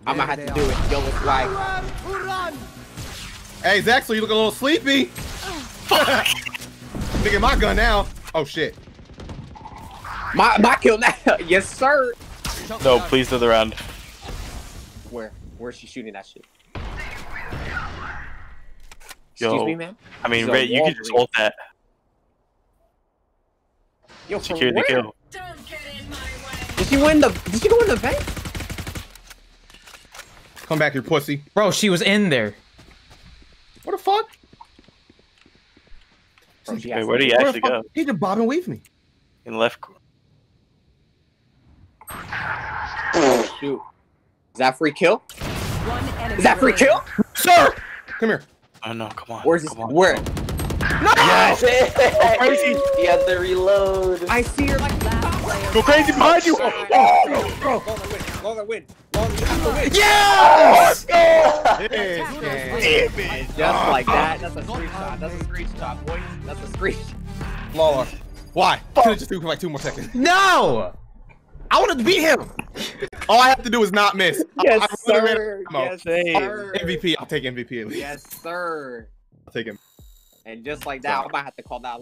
I'm gonna have to do it. Yo, it's like. Hey, Zexil, you look a little sleepy. Nigga, my gun now. Oh shit. My kill now. Yes, sir. No, please do the round. Where's she shooting that shit? Yo, Excuse me, man. I mean, Ray, you can just ult that. Yo, Secure the kill. Did she go in the vent? Come back here, pussy. Bro, she was in there. What the fuck? Bro, Wait, where did he actually go? He just bobbed and weaved me. In the left corner. Shoot. Is that free kill? Is that free kill? Sir! Come here. Oh no, come on. Where's this? Come on. Where? No! Yes! Go crazy! He had to reload. I see her like Go crazy behind you! Bro, win. Yes! Just like that. That's a screenshot. That's a screenshot, boys. That's a screenshot. Larlar. Why? Could've just do for like 2 more seconds. No! I wanted to beat him. All I have to do is not miss. Yes, I sir. Yes, sir. MVP. I'll take MVP at least. Yes, sir. I'll take him. And just like that, I might have to call that.